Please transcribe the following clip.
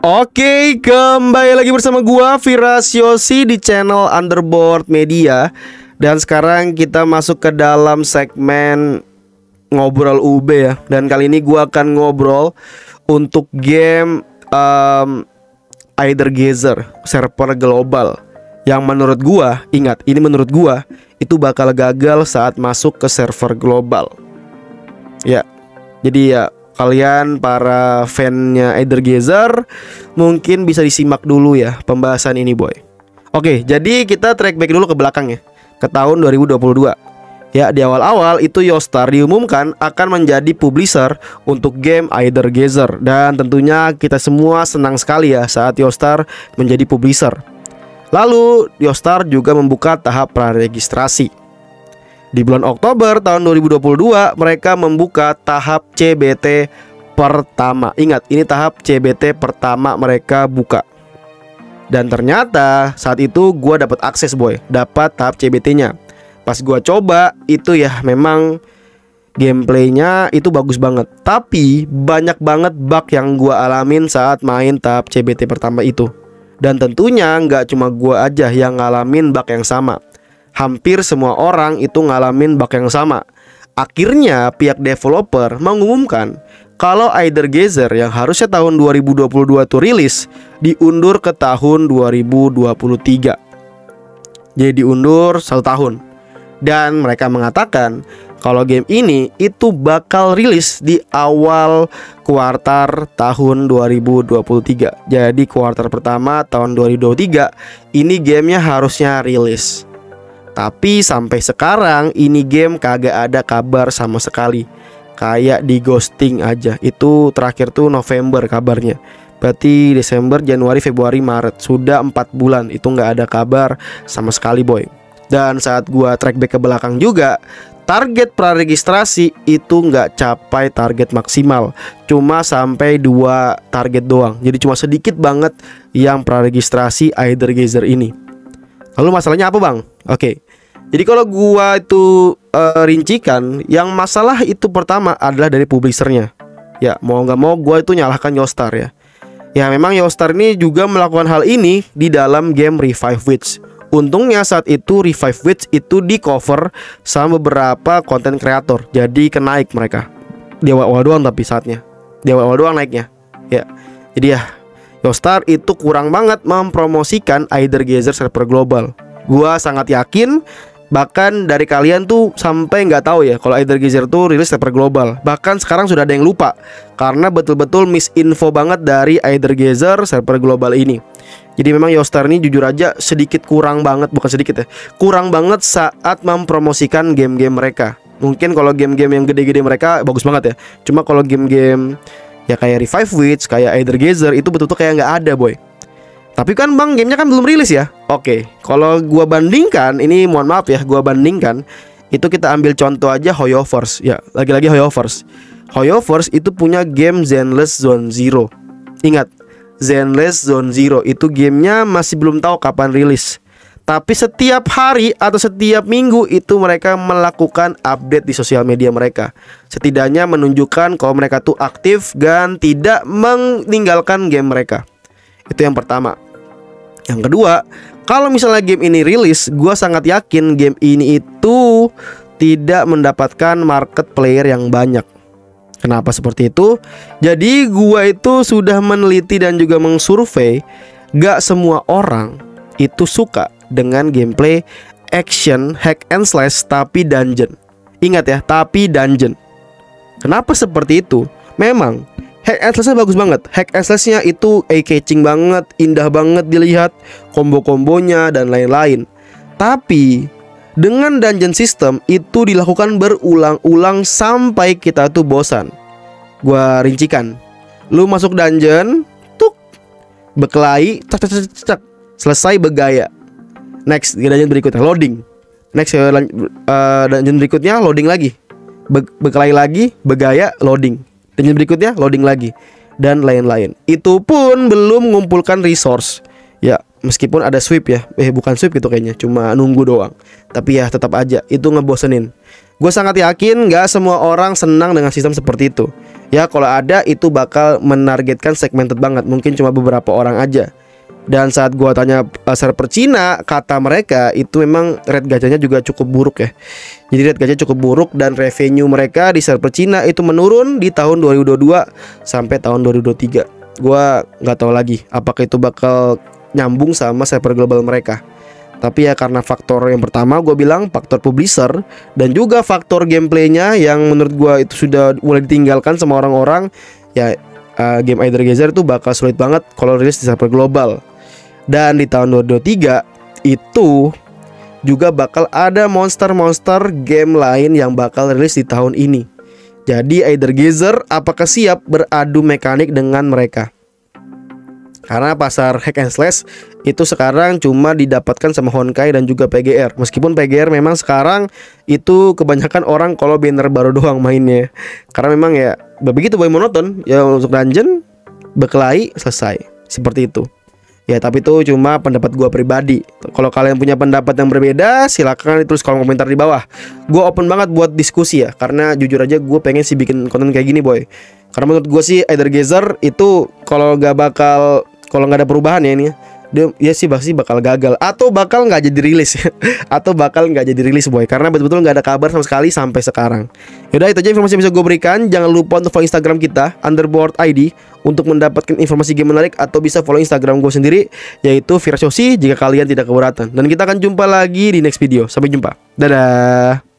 Oke, kembali lagi bersama gua Virasyosi di channel Underboard Media. Dan sekarang kita masuk ke dalam segmen ngobrol UB ya. Dan kali ini gua akan ngobrol untuk game Eithergazer server global yang menurut gua, ingat ini menurut gua, itu bakal gagal saat masuk ke server global. Ya, jadi ya kalian para fannya Eithergazer mungkin bisa disimak dulu ya pembahasan ini boy. Oke, jadi kita track back dulu ke belakang ya, ke tahun 2022. Ya, di awal-awal itu Yogstar diumumkan akan menjadi publisher untuk game Eithergazer. Dan tentunya kita semua senang sekali ya saat Yogstar menjadi publisher. Lalu Yogstar juga membuka tahap praregistrasi. Di bulan Oktober tahun 2022 mereka membuka tahap CBT pertama. Ingat, ini tahap CBT pertama mereka buka. Dan ternyata saat itu gua dapat akses boy, dapat tahap CBT-nya. Pas gua coba itu ya memang gameplaynya itu bagus banget. Tapi banyak banget bug yang gua alamin saat main tahap CBT pertama itu. Dan tentunya nggak cuma gua aja yang ngalamin bug yang sama. Hampir semua orang itu ngalamin bug yang sama. Akhirnya pihak developer mengumumkan kalau Eithergazer yang harusnya tahun 2022 tuh rilis diundur ke tahun 2023. Jadi diundur 1 tahun. Dan mereka mengatakan kalau game ini itu bakal rilis di awal kuartal tahun 2023. Jadi kuartal pertama tahun 2023 ini gamenya harusnya rilis. Tapi sampai sekarang ini game kagak ada kabar sama sekali. Kayak di ghosting aja. Itu terakhir tuh November kabarnya. Berarti Desember, Januari, Februari, Maret. Sudah 4 bulan itu nggak ada kabar sama sekali boy. Dan saat gua track back ke belakang juga, target praregistrasi itu nggak capai target maksimal. Cuma sampai 2 target doang. Jadi cuma sedikit banget yang praregistrasi Eithergazer ini. Lalu masalahnya apa bang? Oke, jadi kalau gua itu rincikan, yang masalah itu pertama adalah dari publishernya. Ya, mau nggak mau gua itu nyalahkan Yogstar ya. Ya memang Yogstar ini juga melakukan hal ini di dalam game Revive Witch. Untungnya saat itu Revive Witch itu di cover sama beberapa konten kreator. Jadi kenaik mereka. Di awal-awal doang tapi saatnya. Di awal-awal doang naiknya. Ya, jadi ya Yogstar itu kurang banget mempromosikan Eithergazer server global. Gua sangat yakin bahkan dari kalian tuh sampai nggak tahu ya kalau Eithergazer tuh rilis server global. Bahkan sekarang sudah ada yang lupa karena betul-betul misinfo banget dari Eithergazer server global ini. Jadi memang Yogstar ini jujur aja sedikit kurang banget, bukan sedikit ya, kurang banget saat mempromosikan game-game mereka. Mungkin kalau game-game yang gede-gede mereka bagus banget ya. Cuma kalau game-game ya kayak Revive Witch, kayak Eithergazer itu betul-betul kayak nggak ada boy. Tapi kan bang, gamenya kan belum rilis ya. Oke, kalau gua bandingkan, ini mohon maaf ya, gua bandingkan, itu kita ambil contoh aja Hoyoverse. Ya, lagi-lagi Hoyoverse. Hoyoverse itu punya game Zenless Zone Zero. Ingat, Zenless Zone Zero itu gamenya masih belum tahu kapan rilis. Tapi setiap hari atau setiap minggu itu mereka melakukan update di sosial media mereka. Setidaknya menunjukkan kalau mereka tuh aktif dan tidak meninggalkan game mereka. Itu yang pertama. Yang kedua, kalau misalnya game ini rilis, gue sangat yakin game ini itu tidak mendapatkan market player yang banyak. Kenapa seperti itu? Jadi gue itu sudah meneliti dan juga mengsurvei, gak semua orang itu suka dengan gameplay action hack and slash tapi dungeon. Ingat ya, tapi dungeon. Kenapa seperti itu? Memang hack and slash-nya bagus banget. Hack and slash-nya itu eye-catching banget, indah banget dilihat, combo-kombonya dan lain-lain. Tapi dengan dungeon system itu dilakukan berulang-ulang sampai kita tuh bosan. Gua rincikan. Lu masuk dungeon, tuk, berkelahi, cak, selesai bergaya. Next, dungeon berikutnya loading. Next, dungeon berikutnya loading lagi. Berkelahi lagi, bergaya, loading. Dungeon berikutnya loading lagi dan lain-lain. Itu pun belum mengumpulkan resource. Ya, meskipun ada sweep ya, bukan sweep gitu kayaknya, cuma nunggu doang. Tapi ya tetap aja itu ngebosenin. Gue sangat yakin gak semua orang senang dengan sistem seperti itu. Ya kalau ada itu bakal menargetkan segmented banget, mungkin cuma beberapa orang aja. Dan saat gue tanya server Cina, kata mereka itu memang rate gacanya juga cukup buruk ya. Jadi rate gacha cukup buruk dan revenue mereka di server Cina itu menurun di tahun 2022 sampai tahun 2023. Gue gak tahu lagi apakah itu bakal nyambung sama server global mereka. Tapi ya karena faktor yang pertama gue bilang faktor publisher, dan juga faktor gameplaynya yang menurut gue itu sudah mulai ditinggalkan sama orang-orang. Ya game Either Gazer itu bakal sulit banget kalau rilis di server global. Dan di tahun 2023 itu juga bakal ada monster-monster game lain yang bakal rilis di tahun ini. Jadi Either Gazer apakah siap beradu mekanik dengan mereka? Karena pasar hack and slash itu sekarang cuma didapatkan sama Honkai dan juga PGR. Meskipun PGR memang sekarang itu kebanyakan orang kalau banner baru doang mainnya. Karena memang ya begitu boy, monoton. Ya untuk dungeon, berkelahi, selesai. Seperti itu. Ya tapi itu cuma pendapat gua pribadi. Kalau kalian punya pendapat yang berbeda, silakan tulis kolom komentar di bawah. Gua open banget buat diskusi ya. Karena jujur aja gue pengen sih bikin konten kayak gini boy. Karena menurut gue sih Either Gazer itu kalau nggak ada perubahan ya ini, dia sih pasti bakal gagal atau bakal nggak jadi rilis atau bakal nggak jadi rilis boy, karena betul-betul nggak ada kabar sama sekali sampai sekarang. Yaudah itu aja informasi yang bisa gue berikan. Jangan lupa untuk follow Instagram kita _ID untuk mendapatkan informasi game menarik, atau bisa follow Instagram gue sendiri yaitu Virasyosi jika kalian tidak keberatan. Dan kita akan jumpa lagi di next video. Sampai jumpa, dadah.